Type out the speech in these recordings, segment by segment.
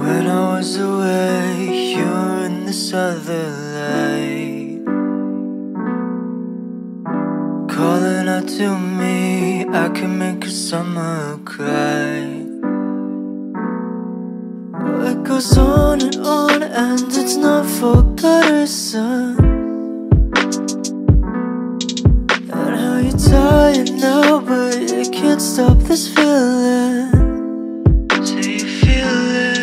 When I was away, you were in this other light, calling out to me, I can make a summer cry. It goes on and it's not for better, son. And how you're tired now, but you can't stop this feeling. So you feel it.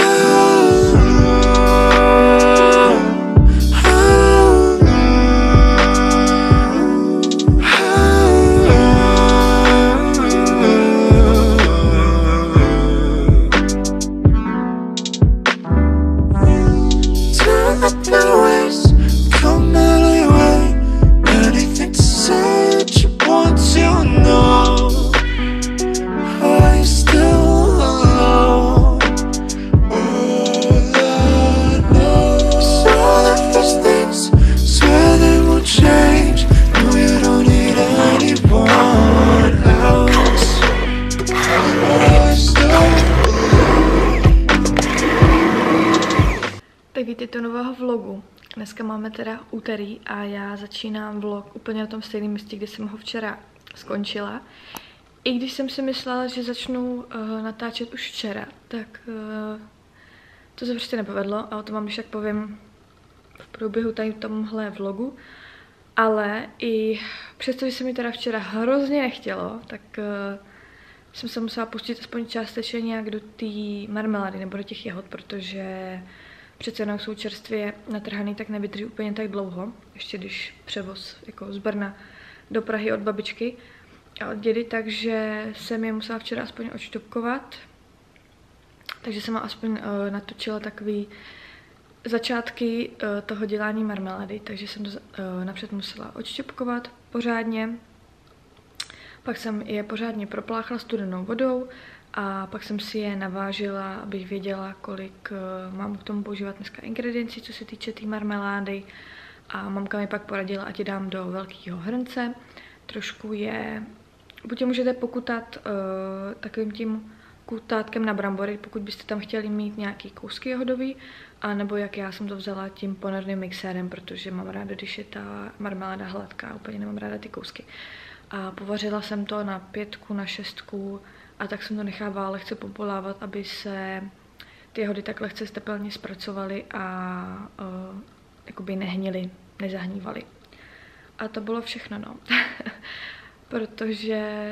Tak vítejte do nového vlogu. Dneska máme teda úterý a já začínám vlog úplně na tom stejném místě, kde jsem ho včera skončila. I když jsem si myslela, že začnu natáčet už včera, tak to se prostě nepovedlo a o tom vám když tak povím v průběhu tady tomhle vlogu. Ale i přesto, že se mi teda včera hrozně nechtělo, tak jsem se musela pustit aspoň částečně nějak do té marmelády nebo do těch jahod, protože přece jenom jsou čerstvě natrhaný, tak nevydrží úplně tak dlouho, ještě když převoz jako z Brna do Prahy od babičky a od dědy, takže jsem je musela včera aspoň odšťupkovat. Takže jsem aspoň natočila takový začátky toho dělání marmelády, takže jsem to napřed musela odšťupkovat pořádně. Pak jsem je pořádně propláchla studenou vodou a pak jsem si je navážila, abych věděla, kolik mám k tomu používat dneska ingrediencí, co se týče té marmelády. A mamka mi pak poradila, ať je dám do velkého hrnce. Trošku je, buď je můžete pokutat takovým tím kutátkem na brambory, pokud byste tam chtěli mít nějaký kousky jahodový, a nebo jak já jsem to vzala tím ponorným mixérem, protože mám ráda, když je ta marmeláda hladká, úplně nemám ráda ty kousky. A povařila jsem to na 5, na 6 a tak jsem to nechávala lehce popolávat, aby se ty jahody tak lehce tepelně zpracovaly a jakoby nehnily, nezahnívaly. A to bylo všechno, no. Protože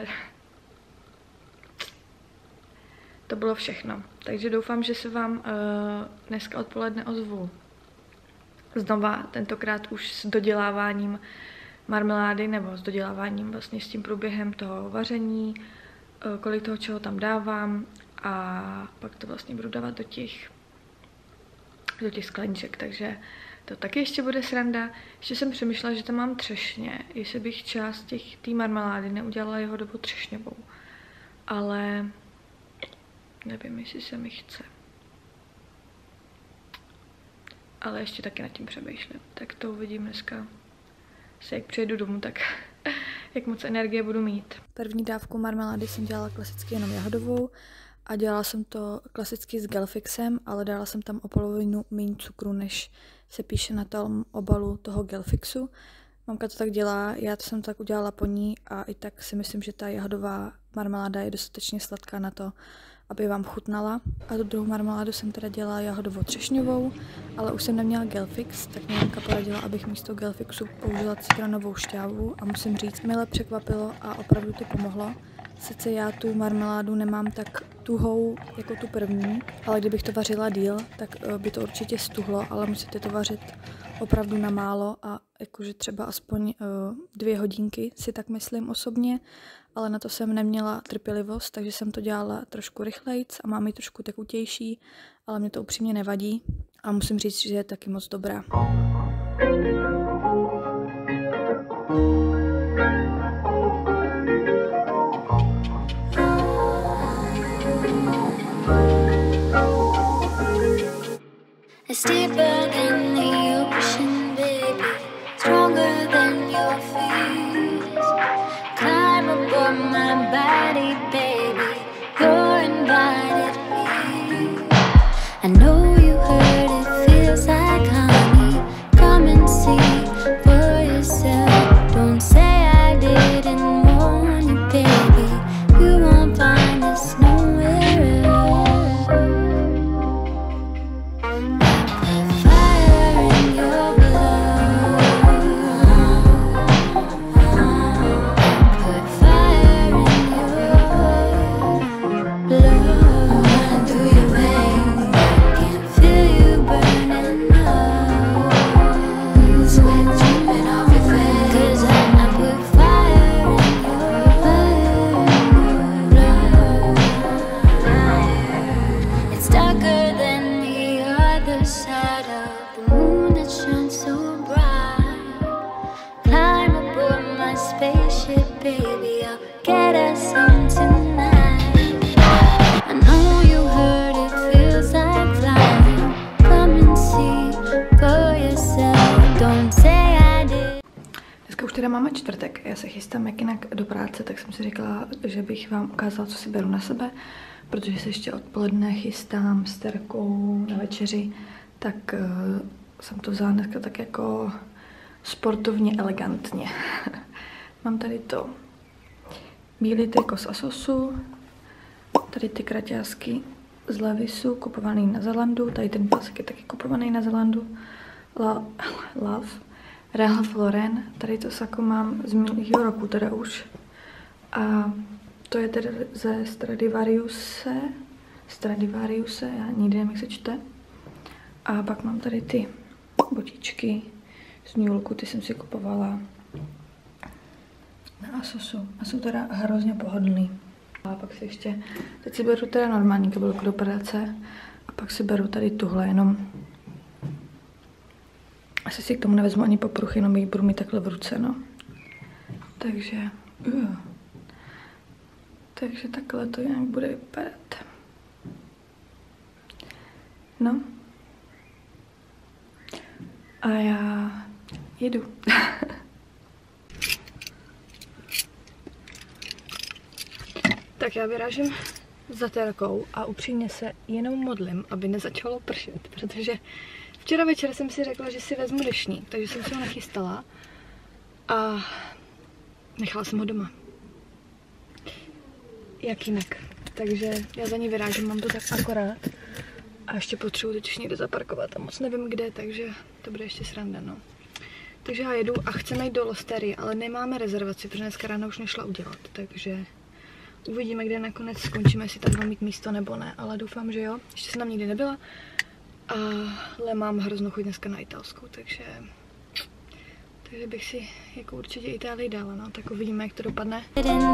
to bylo všechno. Takže doufám, že se vám dneska odpoledne ozvu znova, tentokrát už s doděláváním marmelády nebo s doděláváním vlastně s tím průběhem toho vaření, kolik toho čeho tam dávám a pak to vlastně budu dávat do těch skleniček, takže to taky ještě bude sranda. Ještě jsem přemýšlela, že tam mám třešně, jestli bych část té marmelády neudělala jeho dobu třešňovou, ale nevím, jestli se mi chce. Ale ještě taky nad tím přemýšlím, tak to uvidím dneska. Jak přijedu domů, tak jak moc energie budu mít. První dávku marmelády jsem dělala klasicky jenom jahodovou a dělala jsem to klasicky s Gelfixem, ale dala jsem tam o polovinu méně cukru, než se píše na tom obalu toho Gelfixu. Mamka to tak dělá, já to jsem tak udělala po ní a i tak si myslím, že ta jahodová marmeláda je dostatečně sladká na to, aby vám chutnala. A tu druhou marmeládu jsem teda dělala jahodovo-třešňovou, ale už jsem neměla Gelfix, tak mě mamka poradila, abych místo Gelfixu použila citronovou šťávu a musím říct, mile překvapilo a opravdu to pomohlo. Sice já tu marmeládu nemám tak tuhou jako tu první, ale kdybych to vařila díl, tak by to určitě stuhlo, ale musíte to vařit opravdu na málo a jakože třeba aspoň 2 hodinky si tak myslím osobně, ale na to jsem neměla trpělivost, takže jsem to dělala trošku rychlejc a mám ji trošku tekutější, ale mě to upřímně nevadí a musím říct, že je taky moc dobrá. It's deeper than the ocean, baby. Stronger than your fears. Climb above my body, baby. You're invited here. I know you heard it feels like honey. Come and see for yourself. Don't say I didn't warn you, baby. You won't find this nowhere else. Put fire in your blood. Put fire in your blood. Running through your veins, can feel you burning up. Sweat dripping off your face. 'Cause I put fire in your blood. It's darker than the other side of the moon that shines so bright. Climb aboard my spaceship, baby, I'll get us some tonight. I know you heard it feels like flying. Come and see for yourself. Don't say I did. Dneska už teda máme čtvrtek, já se chystám jak jinak do práce, tak jsem si říkala, že bych vám ukázala, co si beru na sebe, protože se ještě odpoledne chystám s Terkou na večeři, tak jsem to vzala dneska tak jako sportovně elegantně. Mám tady to bílý triko z Asosu, tady ty kraťásky z Levisu, kupovaný na Zelandu, tady ten pasek je taky kupovaný na Zelandu, Love, Ralph Lauren, tady to sako mám z minulého roku teda už. A to je teda ze Stradivariuse, já nikdy nevím, jak se čte. A pak mám tady ty botičky z New Yorku, ty jsem si kupovala na Asosu. A jsou teda hrozně pohodlný. A pak si ještě, teď si beru teda normální kabelku do práce a pak si beru tady tuhle jenom. Asi si k tomu nevezmu ani popruchy, jenom ji budu mít takhle v ruce, no. Takže takhle to nějak bude vypadat. No. A já jedu. Tak já vyrážím za Terkou a upřímně se jenom modlím, aby nezačalo pršet, protože včera večer jsem si řekla, že si vezmu deštník, takže jsem si ho nachystala a nechala jsem ho doma. Jak jinak. Takže já za ní vyrážím, mám to tak akorát a ještě potřebuji teď někde zaparkovat a moc nevím kde, takže to bude ještě sranda, no. Takže já jedu a chceme jít do Lostery, ale nemáme rezervaci, protože dneska ráno už nešla udělat, takže uvidíme, kde nakonec skončíme, jestli tam mám mít místo nebo ne, ale doufám, že jo. Ještě jsem tam nikdy nebyla, ale mám hroznou chuť dneska na italskou, takže bych si jako určitě Itálii dala, no, tak uvidíme, jak to dopadne.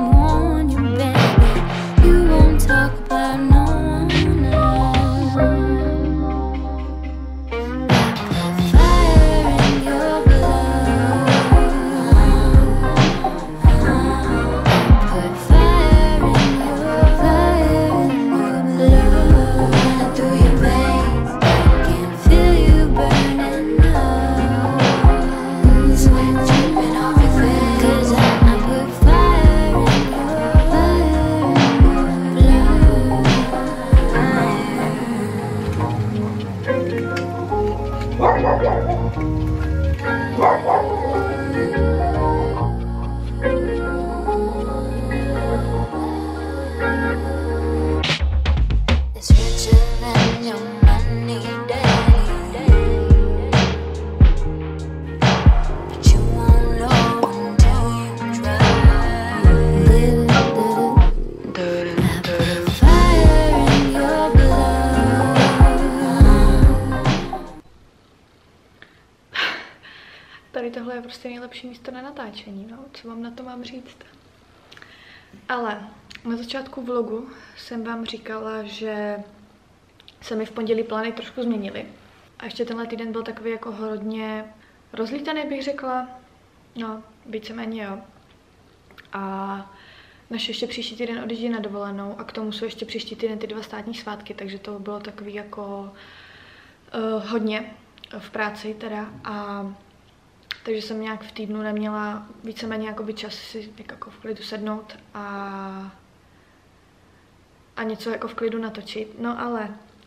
Tady tohle je prostě nejlepší místo na natáčení, no, co vám na to mám říct. Ale na začátku vlogu jsem vám říkala, že se mi v pondělí plány trošku změnily. A ještě tenhle týden byl takový jako hodně rozlítaný, bych řekla. No, víceméně jo. A naše ještě příští týden odjíždí na dovolenou a k tomu jsou ještě příští týden ty 2 státní svátky, takže to bylo takový jako hodně v práci teda. A takže jsem nějak v týdnu neměla víceméně jakoby čas si jako v klidu sednout a něco jako v klidu natočit. No ale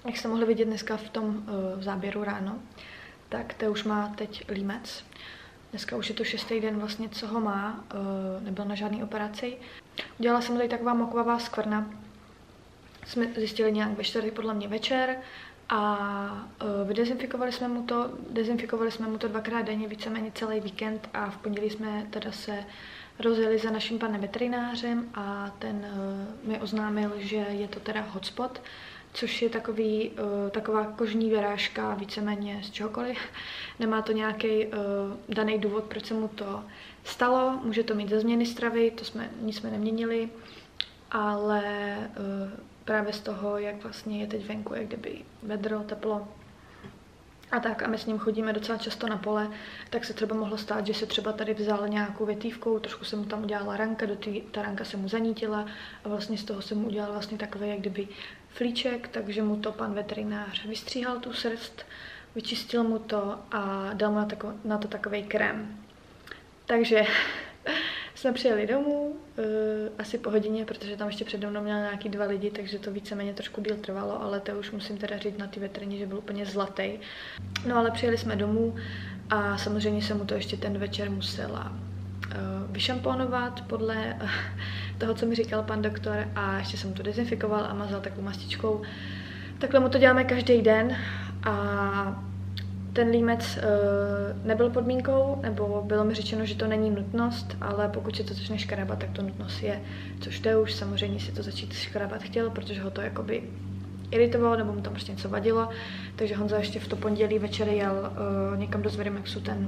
Jak jste mohli vidět dneska v tom záběru ráno, tak to už má teď límec. Dneska už je to 6. den vlastně, co ho má, nebyl na žádný operaci. Udělala jsem tady taková mokvavá skvrna. Jsme zjistili nějak ve 4 podle mě večer a vydezinfikovali jsme mu to. Dezinfikovali jsme mu to 2krát denně, víceméně celý víkend a v pondělí jsme teda se rozjeli za naším panem veterinářem a ten mi oznámil, že je to teda hotspot, což je taková kožní vyrážka víceméně z čehokoliv. Nemá to nějaký daný důvod, proč se mu to stalo. Může to mít ze změny stravy, nic jsme neměnili, ale právě z toho, jak vlastně je teď venku, jak kdyby vedro, teplo a tak, a my s ním chodíme docela často na pole, tak se třeba mohlo stát, že se třeba tady vzal nějakou větívkou, trošku se mu tam udělala ranka, ta ranka se mu zanítila a vlastně z toho se mu udělal vlastně takový jak kdyby flíček, takže mu to pan veterinář vystříhal tu srst, vyčistil mu to a dal mu na to takový krém. Takže jsme přijeli domů, asi po hodině, protože tam ještě přede mnou měl nějaký 2 lidi, takže to víceméně trošku díl trvalo, ale to už musím teda říct na ty veterině, že byl úplně zlatý. No ale přijeli jsme domů a samozřejmě jsem mu to ještě ten večer musela vyšamponovat podle toho, co mi říkal pan doktor a ještě jsem to dezinfikoval a mazal takovou mastičkou. Takhle mu to děláme každý den a ten límec nebyl podmínkou, nebo bylo mi řečeno, že to není nutnost, ale pokud se to začne škrábat, tak to nutnost je, což to už samozřejmě si to začít škrábat chtěl, protože ho to jakoby iritovalo, nebo mu tam prostě něco vadilo, takže Honza ještě v to pondělí večer jel někam do Zverimexu ten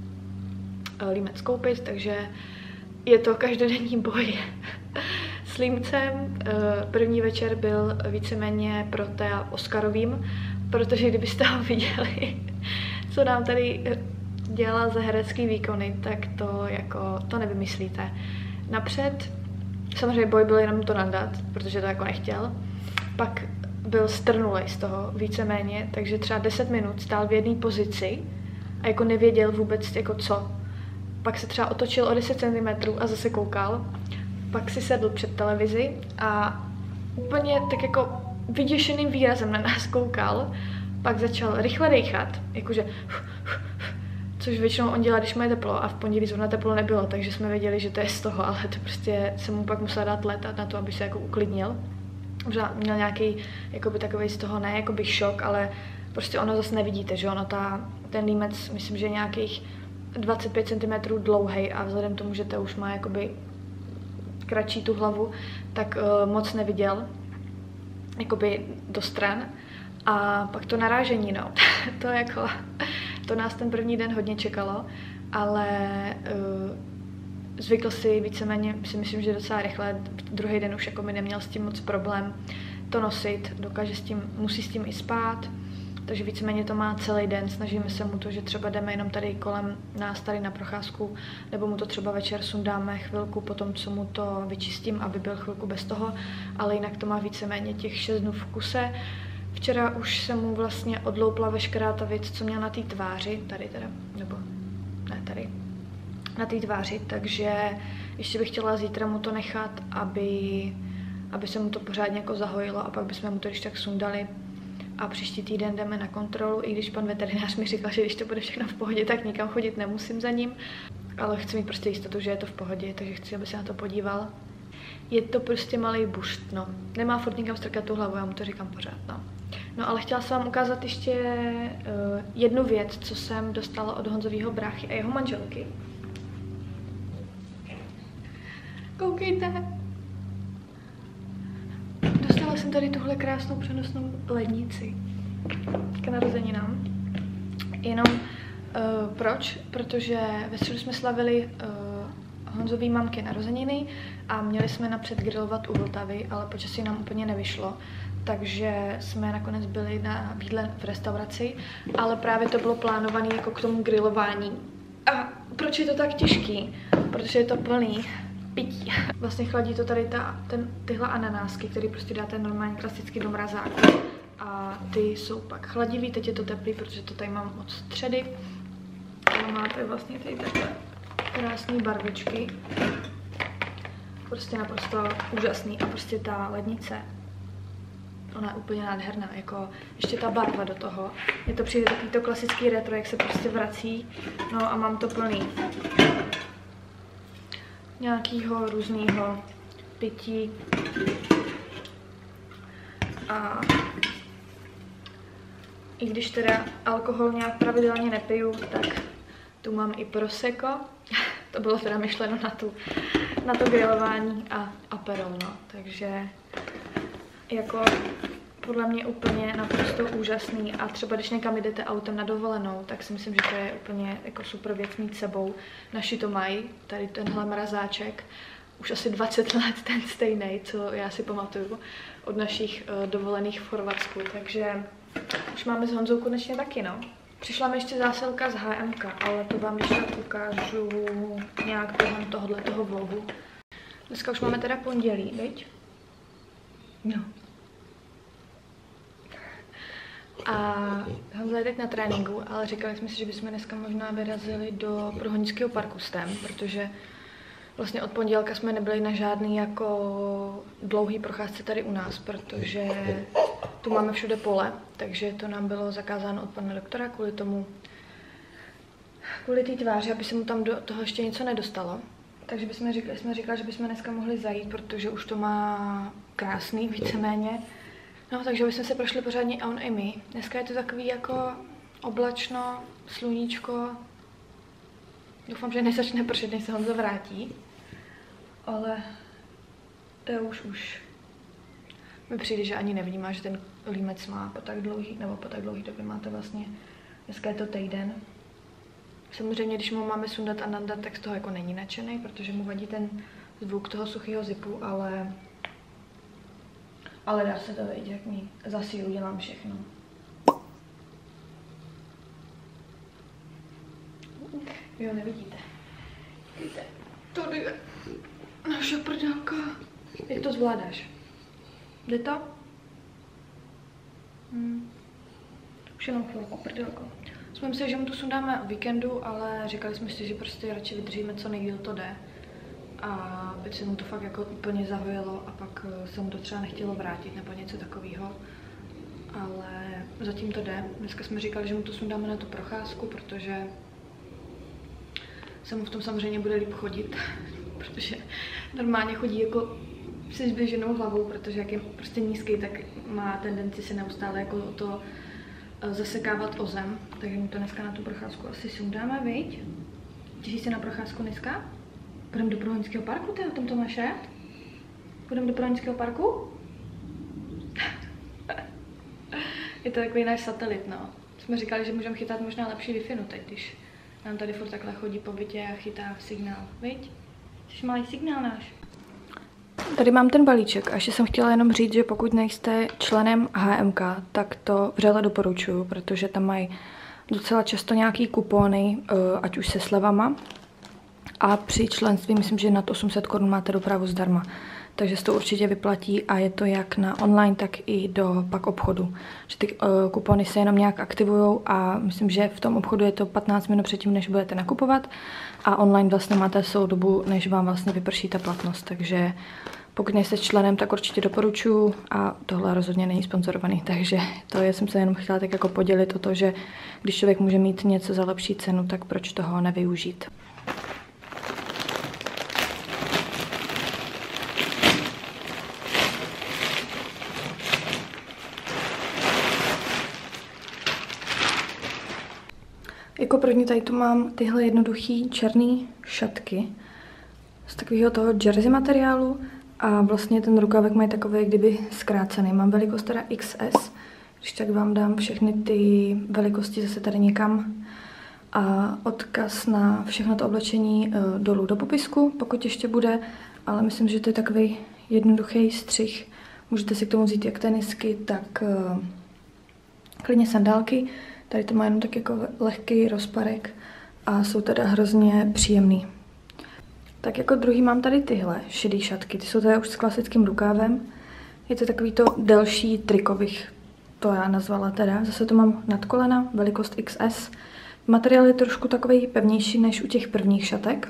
límec koupit, takže je to každodenní boj s límcem. První večer byl víceméně pro Thea Oscarovým, protože kdybyste ho viděli, co nám tady dělal za herecký výkony, tak to nevymyslíte. Napřed, samozřejmě boj byl jenom to nandat, protože to jako nechtěl, pak byl strnulej z toho víceméně, takže třeba 10 minut stál v jedné pozici a jako nevěděl vůbec jako co. Pak se třeba otočil o 10 cm a zase koukal, pak si sedl před televizi a úplně tak jako vyděšeným výrazem na nás koukal, pak začal rychle dechat, jakože což většinou on dělá, když má teplo a v pondělí zrovna teplo nebylo, takže jsme věděli, že to je z toho, ale to prostě se mu pak musela dát letat na to, aby se jako uklidnil. Možná měl nějaký jakoby takovej z toho, ne jakoby šok, ale prostě ono zase nevidíte, že ono ten límec, myslím, že je nějakých 25 cm dlouhý a vzhledem tomu, že to už má jakoby kratší tu hlavu, tak moc neviděl jakoby do stran. A pak to narážení, no, to nás ten první den hodně čekalo, ale zvykl si víceméně, si myslím, že docela rychle, druhý den už jako mi neměl s tím moc problém to nosit, musí s tím i spát, takže víceméně to má celý den, snažíme se mu to, že třeba jdeme jenom tady kolem nás tady na procházku, nebo mu to třeba večer sundáme chvilku potom, co mu to vyčistím, aby byl chvilku bez toho, ale jinak to má víceméně těch 6 dnů v kuse. Včera už se mu vlastně odloupla veškerá ta věc, co měl na té tváři, tady teda, nebo ne tady, na té tváři, takže ještě bych chtěla zítra mu to nechat, aby se mu to pořádně jako zahojilo a pak bychom mu to když tak sundali a příští týden jdeme na kontrolu, i když pan veterinář mi říkal, že když to bude všechno v pohodě, tak nikam chodit nemusím za ním, ale chci mít prostě jistotu, že je to v pohodě, takže chci, aby se na to podíval. Je to prostě malý bušt, no. Nemá furt nikam strkat tu hlavu, já mu to říkám pořád, no. No ale chtěla jsem vám ukázat ještě jednu věc, co jsem dostala od Honzovýho bráchy a jeho manželky. Koukejte! Dostala jsem tady tuhle krásnou přenosnou lednici k narozeninám. Jenom proč? Protože ve středu jsme slavili Honzový mamky narozeniny a měli jsme napřed grilovat u Vltavy, ale počasí nám úplně nevyšlo. Takže jsme nakonec byli na jídle v restauraci, ale právě to bylo plánované jako k tomu grilování. A proč je to tak těžký? Protože je to plný pití. Vlastně chladí to tady tyhle ananásky, které prostě dáte normálně klasicky do mrazáku. A ty jsou pak chladivý, teď je to teplý, protože to tady mám od středy. A máte vlastně tady takhle krásné barvičky. Prostě naprosto úžasný a prostě ta lednice ona je úplně nádherná, jako ještě ta barva do toho. Je to přijde takový to klasický retro, jak se prostě vrací. No a mám to plný nějakýho různýho pití. A i když teda alkohol nějak pravidelně nepiju, tak tu mám i prosecco. To bylo teda myšleno na to grilování a aperol, no. Takže jako podle mě úplně naprosto úžasný a třeba když někam jdete autem na dovolenou, tak si myslím, že to je úplně jako super věc mít sebou. Naši to mají, tady tenhle mrazáček, už asi 20 let ten stejný, co já si pamatuju od našich dovolených v Chorvatsku, takže už máme s Honzou konečně taky, no. Přišla mi ještě zásilka z HMK, ale to vám když tak ukážu nějak během tohoto vlogu. Dneska už máme teda pondělí, viď? No. A Honza je teď na tréninku, ale říkali jsme si, že bychom dneska možná vyrazili do Prohonického parku s tém, protože vlastně od pondělka jsme nebyli na žádný jako dlouhý procházce tady u nás, protože tu máme všude pole, takže to nám bylo zakázáno od pana doktora kvůli té tváři, aby se mu tam do toho ještě něco nedostalo. Takže jsme říkali, že bychom dneska mohli zajít, protože už to má krásný víceméně. No, takže bychom se prošli pořádně a on i my. Dneska je to takový jako oblačno, sluníčko. Doufám, že nezačne pršet, než se Honza vrátí. Ale to je už mi přijde, že ani nevnímá, že ten límec má po tak dlouhý době máte vlastně. Dneska je to týden. Samozřejmě, když mu máme sundat a nandat, tak z toho jako není nadšený, protože mu vadí ten zvuk toho suchého zipu, ale dá se to vidět, jak mi za sílu dělám všechno. Jo, nevidíte. Vidíte, tady je naše prdelka. Jak to zvládáš? Jde to? Už jenom chvilku, prdelko. Jsme mysleli, že mu to sundáme o víkendu, ale říkali jsme si, že prostě radši vydržíme, co nejdýl to jde. A aby se mu to fakt jako úplně zahojilo a pak se mu to třeba nechtělo vrátit nebo něco takového. Ale zatím to jde. Dneska jsme říkali, že mu to sundáme na tu procházku, protože se mu v tom samozřejmě bude líp chodit. Protože normálně chodí jako se zběženou hlavou, protože jak je prostě nízký, tak má tendenci se neustále jako to zasekávat o zem. Takže mu to dneska na tu procházku asi sundáme, viď? Těšíš se na procházku dneska? Půjdeme do Prohonického parku, ty o tom to máš rád? Půjdeme do Prohonického parku? Je to takový náš satelit, no. Jsme říkali, že můžeme chytat možná lepší Wi-Fi teď, když nám tady furt takhle chodí po bytě a chytá signál, viď? Jsi malý signál náš. Tady mám ten balíček a ještě jsem chtěla jenom říct, že pokud nejste členem HMK, tak to vřele doporučuju, protože tam mají docela často nějaký kupóny, ať už se slevama. A při členství myslím, že nad 800 Kč máte dopravu zdarma. Takže se to určitě vyplatí a je to jak na online, tak i do pak obchodu. Že ty kupony se jenom nějak aktivují a myslím, že v tom obchodu je to 15 minut předtím, než budete nakupovat. A online vlastně máte celou dobu, než vám vlastně vyprší ta platnost. Takže pokud nejste členem, tak určitě doporučuji a tohle rozhodně není sponzorovaný. Takže to jsem se jenom chtěla tak jako podělit o to, že když člověk může mít něco za lepší cenu, tak proč toho nevyužít. Jako první tady tu mám tyhle jednoduchý černý šatky z takového toho jersey materiálu a vlastně ten rukávek mají takový kdyby zkrácený. Mám velikost teda XS, když tak vám dám všechny ty velikosti zase tady někam a odkaz na všechno to oblečení dolů do popisku, pokud ještě bude, ale myslím, že to je takový jednoduchý střih. Můžete si k tomu vzít jak tenisky, tak klidně sandálky. Tady to má jenom tak jako lehký rozparek a jsou teda hrozně příjemný. Tak jako druhý mám tady tyhle šedý šatky. Ty jsou teda už s klasickým rukávem. Je to takový to delší triko, bych to já nazvala teda. Zase to mám nad kolena, velikost XS. Materiál je trošku takový pevnější než u těch prvních šatek.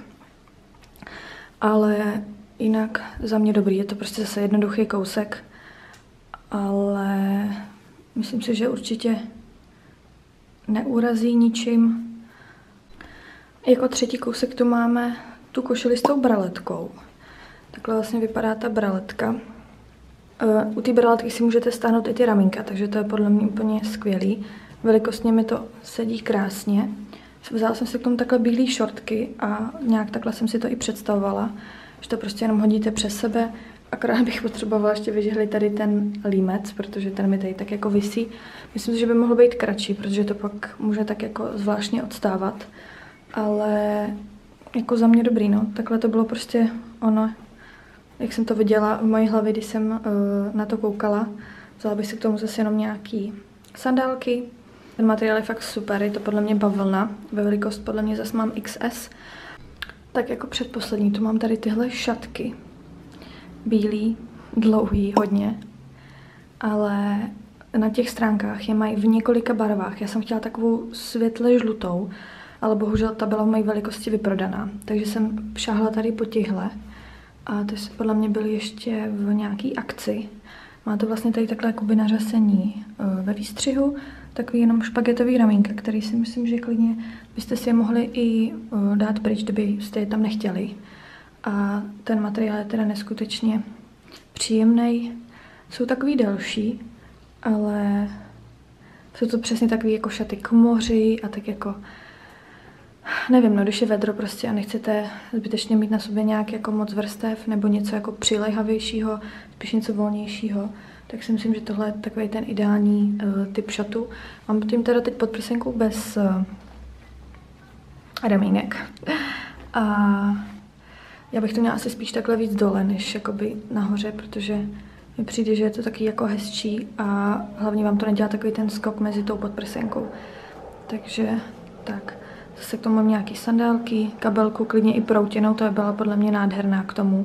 Ale jinak za mě dobrý. Je to prostě zase jednoduchý kousek. ale myslím si, že určitě neurazí ničím. Jako třetí kousek tu máme tu košili s tou braletkou. Takhle vlastně vypadá ta braletka. U té braletky si můžete stáhnout i ty ramínka, takže to je podle mě úplně skvělý. Velikostně mi to sedí krásně. Vzala jsem si k tomu takhle bílé šortky a nějak takhle jsem si to i představovala, že to prostě jenom hodíte přes sebe. Akorát bych potřebovala ještě vyžehlit tady ten límec, protože ten mi tady tak jako visí. Myslím si, že by mohl být kratší, protože to pak může tak jako zvláštně odstávat. Ale jako za mě dobrý, no. Takhle to bylo prostě ono, jak jsem to viděla v mojí hlavě, když jsem na to koukala. Vzala bych si k tomu zase jenom nějaký sandálky. Ten materiál je fakt super, je to podle mě bavlna. Ve velikost podle mě zase mám XS. Tak jako předposlední, tu mám tady tyhle šatky. Bílý, dlouhý, hodně. Ale na těch stránkách je mají v několika barvách. Já jsem chtěla takovou světle žlutou, ale bohužel ta byla v mé velikosti vyprodaná. Takže jsem šáhla tady po těchhle. A ty podle mě byly ještě v nějaký akci. Má to vlastně tady takhle jakoby nařazení ve výstřihu. Takový jenom špagetový ramínka, který si myslím, že klidně byste si je mohli i dát pryč, kdybyste je tam nechtěli. A ten materiál je teda neskutečně příjemný. Jsou takový delší, ale jsou to přesně takový jako šaty k moři a tak jako, nevím, no, když je vedro prostě a nechcete zbytečně mít na sobě nějak jako moc vrstev nebo něco jako přiléhavějšího, spíš něco volnějšího, tak si myslím, že tohle je takový ten ideální typ šatu. Mám tím teda teď podprsenku bez ramínek. A já bych to měla asi spíš takhle víc dole, než jakoby nahoře, protože mi přijde, že je to taky jako hezčí a hlavně vám to nedělá takový ten skok mezi tou podprsenkou. Takže tak. Zase k tomu mám nějaký sandálky, kabelku, klidně i proutěnou, to by byla podle mě nádherná k tomu.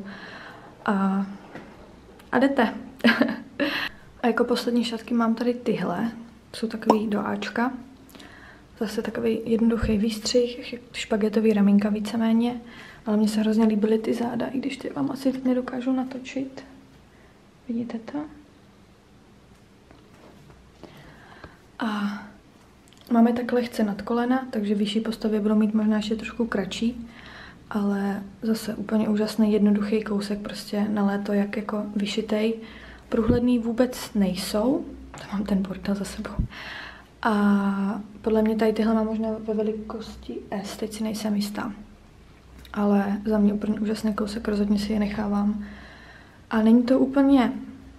A jdete. A jako poslední šatky mám tady tyhle. Jsou takový do Ačka. Zase takový jednoduchý výstřih, špagetový ramínka víceméně. Ale mně se hrozně líbily ty záda, i když ty vám asi teď nedokážu natočit. Vidíte to? A máme tak lehce nad kolena, takže vyšší postavy budou mít možná ještě trošku kratší, ale zase úplně úžasný, jednoduchý kousek prostě na léto, jak jako vyšitej. Průhledný vůbec nejsou, tam mám ten portál za sebou. A podle mě tady tyhle mám možná ve velikosti S, teď si nejsem jistá. Ale za mě úplně úžasný kousek, rozhodně si je nechávám. A není to úplně...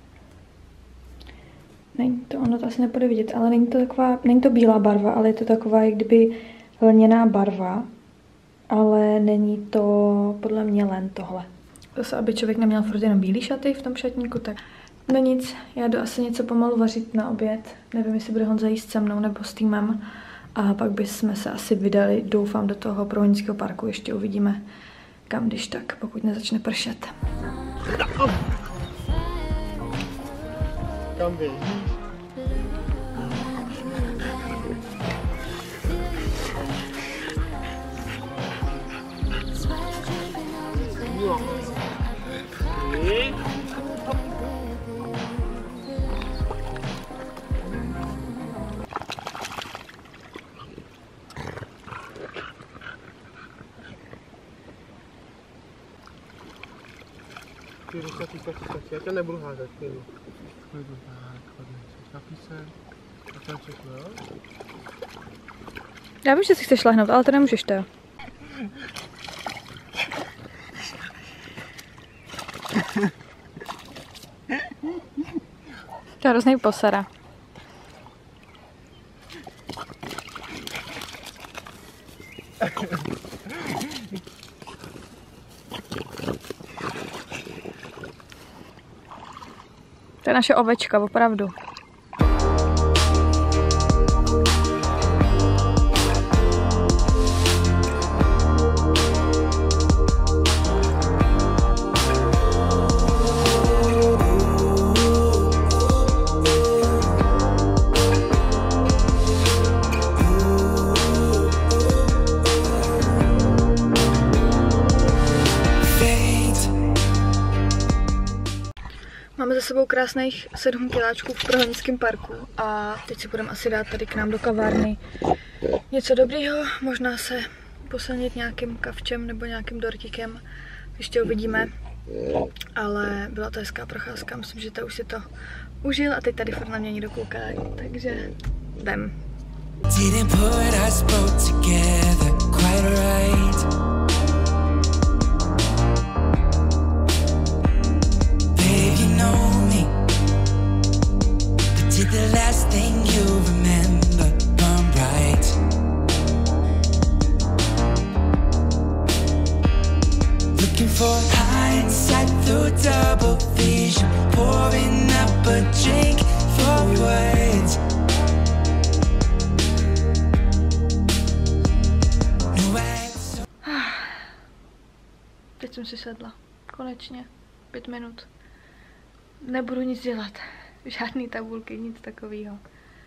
ono to asi nepůjde vidět, ale není to bílá barva, ale je to taková, jak kdyby lněná barva, ale není to podle mě len tohle. Zase, aby člověk neměl furt jenom bílý šaty v tom šatníku, tak no nic, já jdu asi něco pomalu vařit na oběd, nevím, jestli bude Honza jíst se mnou nebo s týmem a pak bychom se asi vydali, doufám, do toho Průhonického parku, ještě uvidíme kam, když tak, pokud nezačne pršet. Kam běžíš? Stačí, já tě nebudu házet, klidu. Klidu, tak, hodně, napí se, a to je všechno, jo? Já vím, že si chceš lehnout, ale to nemůžeš to. To je hrozný posera. To je naše ovečka, opravdu. sebou krásných 7 kiláčků v Prohonickém parku a teď si budeme asi dát tady k nám do kavárny něco dobrýho, možná se posilnit nějakým kavčem nebo nějakým dortíkem, ještě uvidíme, ale byla to hezká procházka, myslím, že to už si to užil a teď tady furt na mě někdo kouká, takže jdem. Didn't put us both together quite right. Babe, you know me, but did the last thing you remember come right? Looking for hindsight through double vision, pouring up a drink for words. Teď jsem si sedla. Konečně. 5 minut. Nebudu nic dělat. Žádný tabulky, nic takového.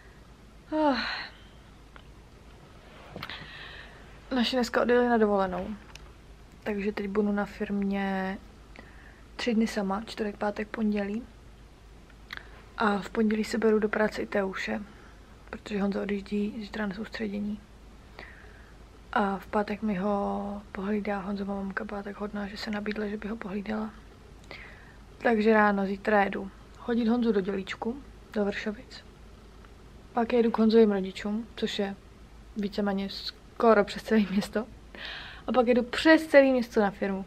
Naši dneska odjeli na dovolenou. Takže teď budu na firmě 3 dny sama. Čtvrtek, pátek, pondělí. A v pondělí se beru do práce i Teuše. Protože Honza odjíždí zítra na soustředění. A v pátek mi ho pohlídá Honzova mamka, byla tak hodná, že se nabídla, že by ho pohlídala. Takže ráno zítra jedu hodit Honzu do Dělíčku, do Vršovic. Pak jedu k Honzovým rodičům, což je víceméně skoro přes celé město. A pak jedu přes celé město na firmu.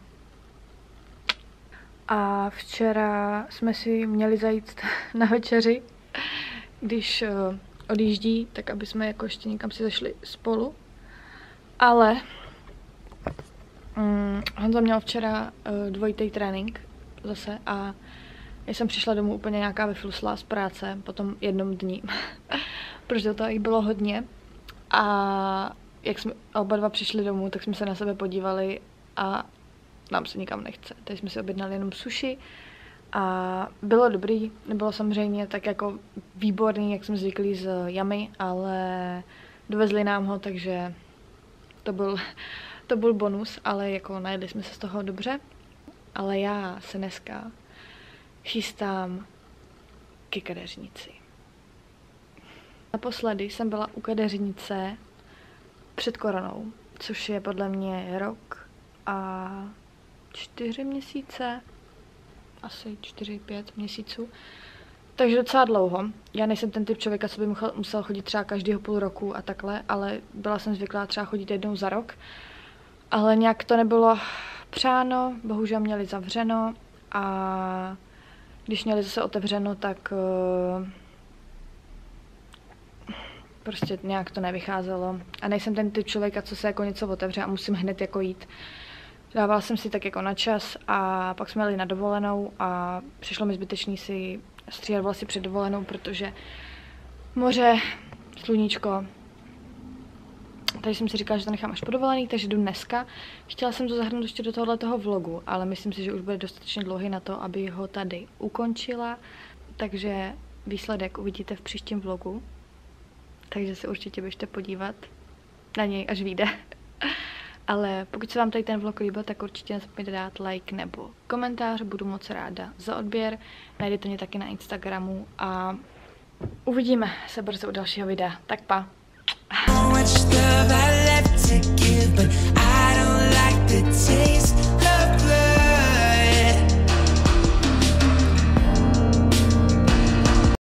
A včera jsme si měli zajít na večeři, když odjíždí, tak aby jsme jako ještě někam si zašli spolu. Ale Honza měl včera dvojitý trénink zase a já jsem přišla domů úplně nějaká vyfluslá z práce po tom jednom dní, protože to jí bylo hodně a jak jsme oba dva přišli domů, tak jsme se na sebe podívali a nám se nikam nechce. Teď jsme si objednali jenom sushi a bylo dobrý, nebylo samozřejmě tak jako výborný, jak jsme zvyklí z Yummy, ale dovezli nám ho, takže to byl bonus, ale jako najedli jsme se z toho dobře. Ale já se dneska chystám ke kadeřnici. Naposledy jsem byla u kadeřnice před koronou, což je podle mě rok a 4 měsíce, asi 4-5 měsíců. Takže docela dlouho. Já nejsem ten typ člověka, co by musel chodit třeba každého půl roku a takhle, ale byla jsem zvyklá třeba chodit jednou za rok. Ale nějak to nebylo přáno, bohužel měli zavřeno a když měli zase otevřeno, tak prostě nějak to nevycházelo. A nejsem ten typ člověka, co se jako něco otevře a musím hned jako jít. Dávala jsem si tak jako na čas a pak jsme jeli na dovolenou a přišlo mi zbytečný si stříhat vlasy před dovolenou, protože moře, sluníčko. Takže jsem si říkala, že to nechám až po dovolený, takže jdu dneska. Chtěla jsem to zahrnout ještě do tohoto vlogu, ale myslím si, že už bude dostatečně dlouhý na to, aby ho tady ukončila. Takže výsledek uvidíte v příštím vlogu. Takže se určitě běžte podívat na něj, až vyjde. Ale pokud se vám tady ten vlog líbil, tak určitě nezapomeňte dát like nebo komentář, budu moc ráda za odběr. Najdete mě taky na Instagramu a uvidíme se brzy u dalšího videa. Tak pa! Much love I left to give, but I don't like the taste.